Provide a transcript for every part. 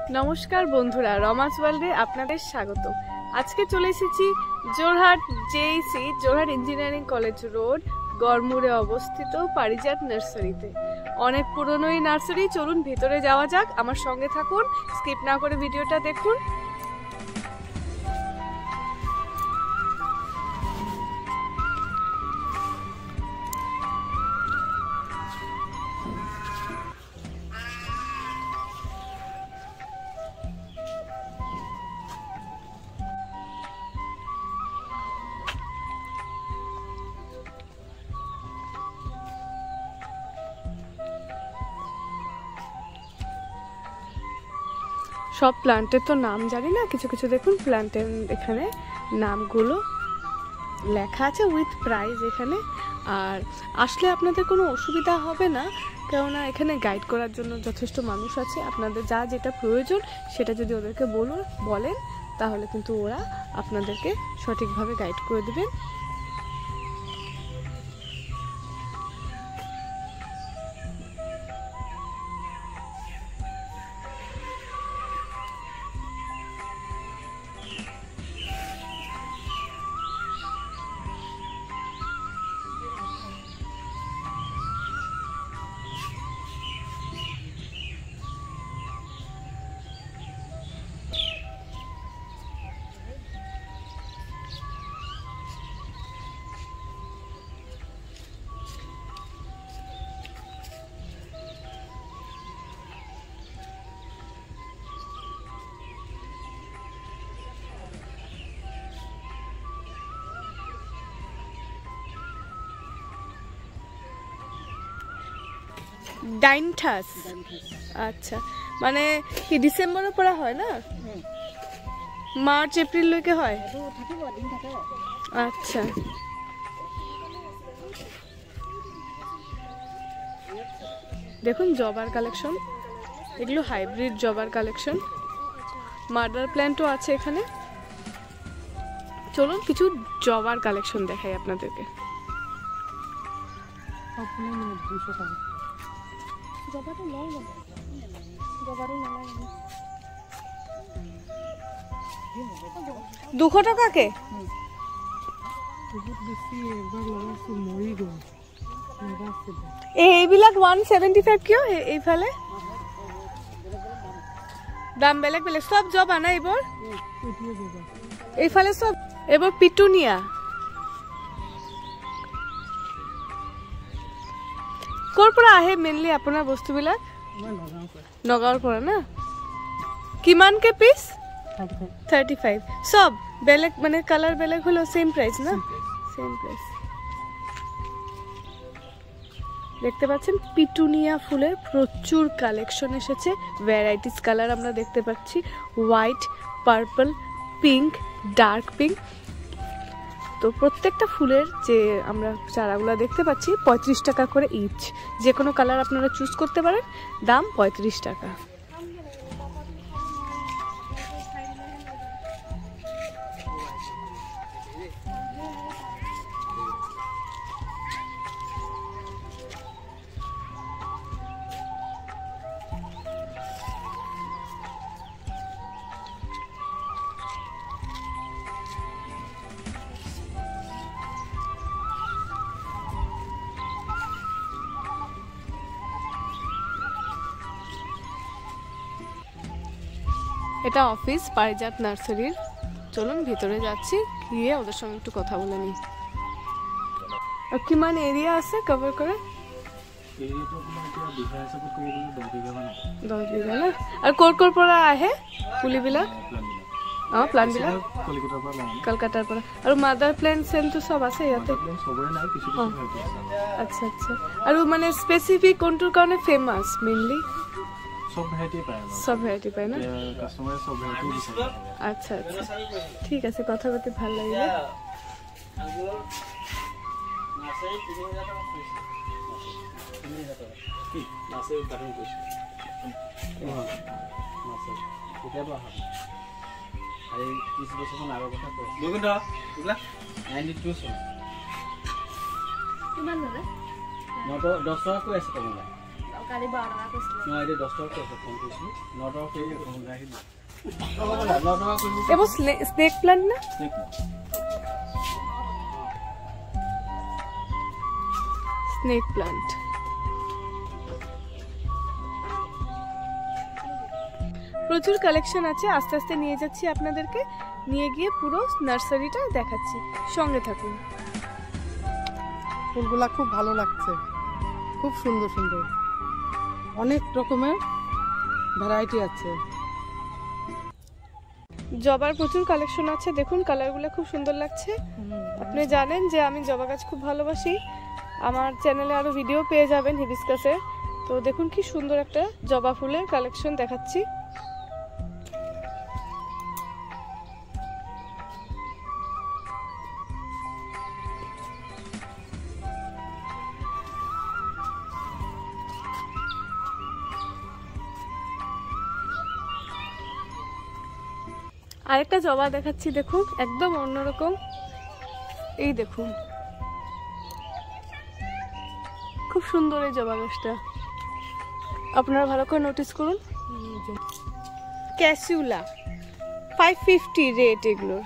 নমস্কার বন্ধুরা, রমাস ওয়ার্ল্ডে আপনাদের স্বাগত। আজকে চলে এসেছি Jorhat JEC Jorhat engineering college road গড়মুরে অবস্থিত পারিজাত নার্সারিতে। অনেক পুরনো এই নার্সারি। চলুন ভিতরে যাওয়া যাক, আমার সঙ্গে থাকুন, স্কিপ না করে ভিডিওটা দেখুন। সব প্লান্টের তো নাম জানি না, কিছু কিছু দেখুন প্লান্টের এখানে নামগুলো লেখা আছে উইথ প্রাইস এখানে। আর আসলে আপনাদের কোনো অসুবিধা হবে না, কেননা এখানে গাইড করার জন্য যথেষ্ট মানুষ আছে। আপনাদের যা যেটা প্রয়োজন সেটা যদি ওদেরকে বলেন তাহলে কিন্তু ওরা আপনাদেরকে সঠিকভাবে গাইড করে দেবেন। ডাইনথাস, আচ্ছা, মানে কি ডিসেম্বরের পরে হয় না? মার্চ এপ্রিল লৈকে হয়। আচ্ছা, দেখুন জবার কালেকশন, এগুলো হাইব্রিড জবার কালেকশন। মাদার প্ল্যান্টও আছে এখানে। চলুন কিছু জবার কালেকশন দেখাই আপনাদেরকে। দুশো টাকা কে? এইবিলাক 175 কিয়? এইফালে দাম বেলেগ বেলেগ, সব জবা না এইবোৰ? এইফালে সব এইবোৰ পিটুনিয়া। ক'ৰ পৰা আহে মেইনলি আপোনাৰ বস্তুবিলাক? নগাঁৱৰ পৰা না? কিমানকে পিস? 35। সব বেলেগ মানে কালার বেলেগ হলো সেম প্রাইস না? Same price. দেখতে পাচ্ছেন পিটুনিয়া ফুলের প্রচুর কালেকশন এসেছে। ভ্যারাইটিস কালার আমরা দেখতে পাচ্ছি, white, purple, pink, dark pink. তো প্রত্যেকটা ফুলের যে আমরা চারাগুলো দেখতে পাচ্ছি 35 টাকা করে ইচ। যে কোনো কালার আপনারা চুজ করতে পারেন, দাম 35 টাকা। এটা অফিস পারিজাত নার্সারির। চলুন ভিতরে যাচ্ছি, গিয়ে ওদের সঙ্গে একটু কথা বলে নিই। আর কিমান এরিয়া আছে কভার করে? 10 বিঘা না? আর কোৰ পৰা আহে পুলিবিলাক? প্লান্টবিলাক কলকাতাৰ পৰা। আৰু মাদাৰ প্লেন্ট চেন্টটো সব আছে ইয়াতে? আচ্ছা আচ্ছা। আৰু মানে স্পেচিফিক কোনটোৰ কাৰণে ফেমাস মেইনলি? সব ভ্যারাইটি পায় না? আচ্ছা আচ্ছা, ঠিক আছে, কথা বলতে ভালো লাগলো। এবার স্নেক প্ল্যান্ট না স্নেক প্ল্যান্ট প্রচুর কালেকশন আছে আস্তে আস্তে নিয়ে যাচ্ছি আপনাদেরকে নিয়ে গিয়ে পুরো নার্সারিটা দেখাচ্ছি সঙ্গে থাকুন ফুলগুলা খুব ভালো লাগছে খুব সুন্দর সুন্দর অনেক রকমের ভ্যারাইটি আছে জবার প্রচুর কালেকশন আছে দেখুন কালারগুলো খুব সুন্দর লাগছে আপনি জানেন যে আমি জবা গাছ খুব ভালোবাসি আমার চ্যানেলে আরো ভিডিও পেয়ে যাবেন হিবিস্কাসে তো দেখুন কি সুন্দর একটা জবা ফুলের কালেকশন দেখাচ্ছি আরেকটা জবা দেখাচ্ছি দেখুন একদম অন্যরকম এই দেখুন খুব সুন্দর এই জবা গাছটা আপনারা ভালো করে নোটিস করুন ক্যাসিউলা 550 রেট এগুলোর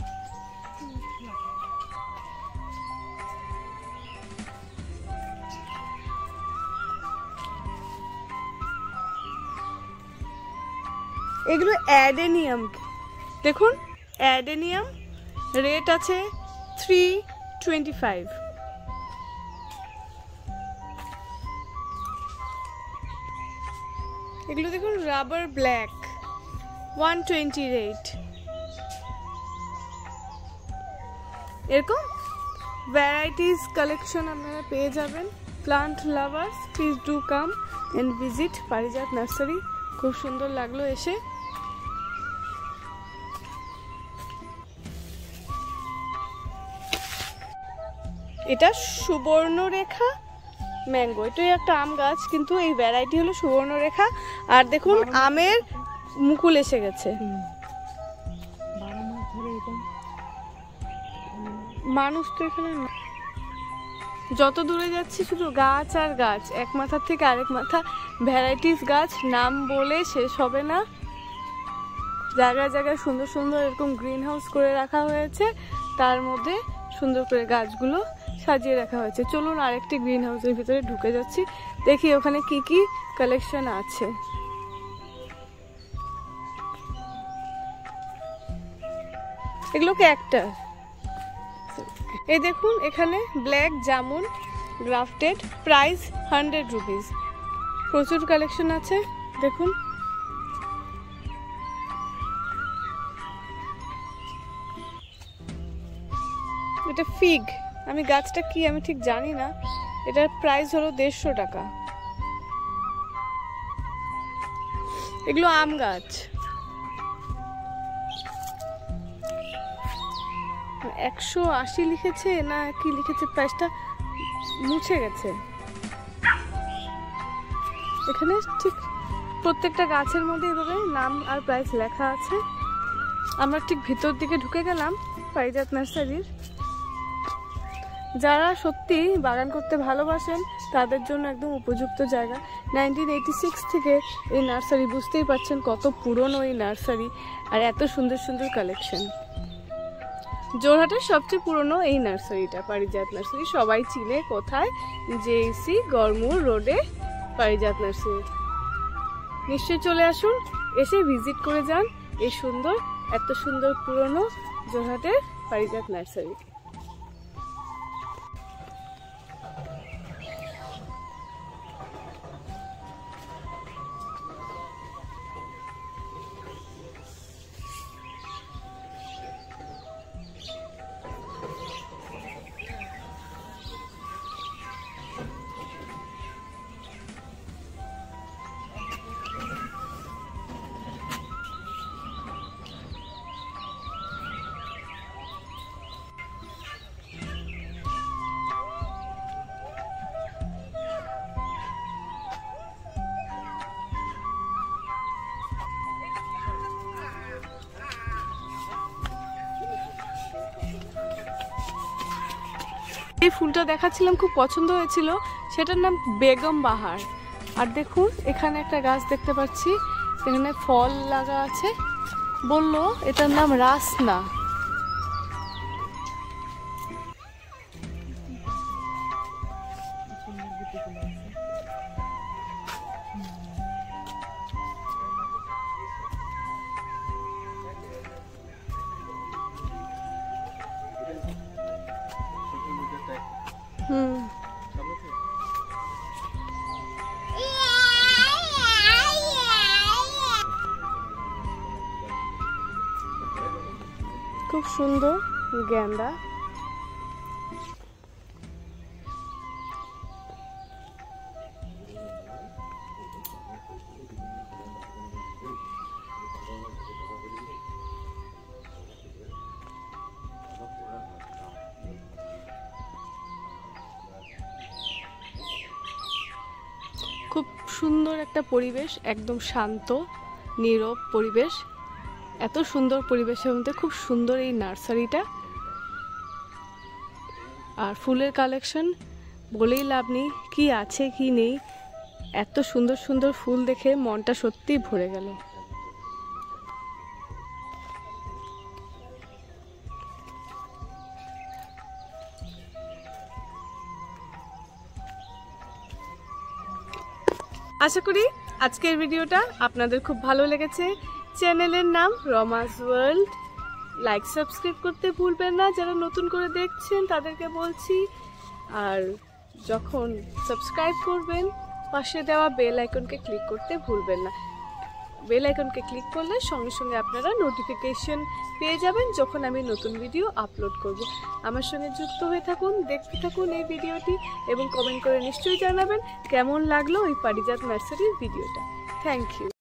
এগুলো অ্যাডেনিয়াম দেখুন অ্যাডেনিয়াম রেট আছে 325 এগুলো দেখুন রাবার ব্ল্যাক 120 রেট এরকম ভ্যারাইটিস কালেকশন আপনারা পেয়ে যাবেন plant lovers please do come and visit Parijat nursery খুব সুন্দর লাগলো এসে এটা সুবর্ণরেখা ম্যাঙ্গো এটাই একটা আম গাছ কিন্তু এই ভ্যারাইটি হলো সুবর্ণরেখা আর দেখুন আমের মুকুল এসে গেছে মানুষ তো এখানে যত দূরে যাচ্ছি শুধু গাছ আর গাছ এক মাথার থেকে আরেক মাথা ভ্যারাইটিস গাছ নাম বলে শেষ হবে না জায়গায় জায়গায় সুন্দর সুন্দর এরকম গ্রিন হাউস করে রাখা হয়েছে তার মধ্যে সুন্দর করে গাছগুলো সাজিয়ে রাখা হয়েছে চলুন আরেকটি গ্রিন হাউসের ভিতরে ঢুকে যাচ্ছি দেখি ওখানে কি কি কালেকশন আছে এগুলোকে একটা এই দেখুন এখানে black jamun grafted price 100 rupees প্রচুর কালেকশন আছে দেখুন এটা ফিগ আমি গাছটা কি আমি ঠিক জানি না এটার প্রাইস হলো 150 টাকা এগুলো আম গাছ 180 লিখেছে না কি লিখেছে প্রাইসটা মুছে গেছে এখানে ঠিক প্রত্যেকটা গাছের মধ্যে এভাবে নাম আর প্রাইস লেখা আছে আমরা ঠিক ভিতর দিকে ঢুকে গেলাম পারিজাত নার্সারির যারা সত্যি বাগান করতে ভালোবাসেন তাদের জন্য একদম উপযুক্ত জায়গা 1986 থেকে এই নার্সারি বুঝতেই পারছেন কত পুরনো এই নার্সারি আর এত সুন্দর সুন্দর কালেকশন জোরহাটের সবচেয়ে পুরনো এই নার্সারিটা পারিজাত নার্সারি সবাই চিনে কোথায় জেইসি গরমুর রোডে পারিজাত নার্সারি নিশ্চয়ই চলে আসুন এসে ভিজিট করে যান এই সুন্দর এত সুন্দর পুরনো জোরহাটের পারিজাত নার্সারি এই ফুলটা দেখাচ্ছিলাম খুব পছন্দ হয়েছিল সেটার নাম বেগম বাহার আর দেখুন এখানে একটা গাছ দেখতে পাচ্ছি, এখানে ফল লাগা আছে, বললো এটার নাম রাসনা। খুব সুন্দর গেন্দা। খুব সুন্দর একটা পরিবেশ, একদম শান্ত নীরব পরিবেশ। এত সুন্দর পরিবেশের মধ্যে খুব সুন্দর এই নার্সারিটা। আর ফুলের কালেকশন বলেই লাভ নেই, কি আছে কি নেই। এত সুন্দর সুন্দর ফুল দেখে মনটা সত্যিই ভরে গেল। আশা করি আজকের ভিডিওটা আপনাদের খুব ভালো লেগেছে। চ্যানেলের নাম রমাস ওয়ার্ল্ড। লাইক সাবস্ক্রাইব করতে ভুলবেন না, যারা নতুন করে দেখছেন তাদেরকে বলছি। আর যখন সাবস্ক্রাইব করবেন পাশে দেওয়া বেল আইকনকে ক্লিক করতে ভুলবেন না। বেল আইকনকে ক্লিক করলে সঙ্গে সঙ্গে আপনারা নোটিফিকেশন পেয়ে যাবেন যখন আমি নতুন ভিডিও আপলোড করব। আমার সঙ্গে যুক্ত হয়ে থাকুন, দেখতে থাকুন এই ভিডিওটি এবং কমেন্ট করে নিশ্চয়ই জানাবেন কেমন লাগলো ওই পারিজাত নার্সারির ভিডিওটা। Thank you.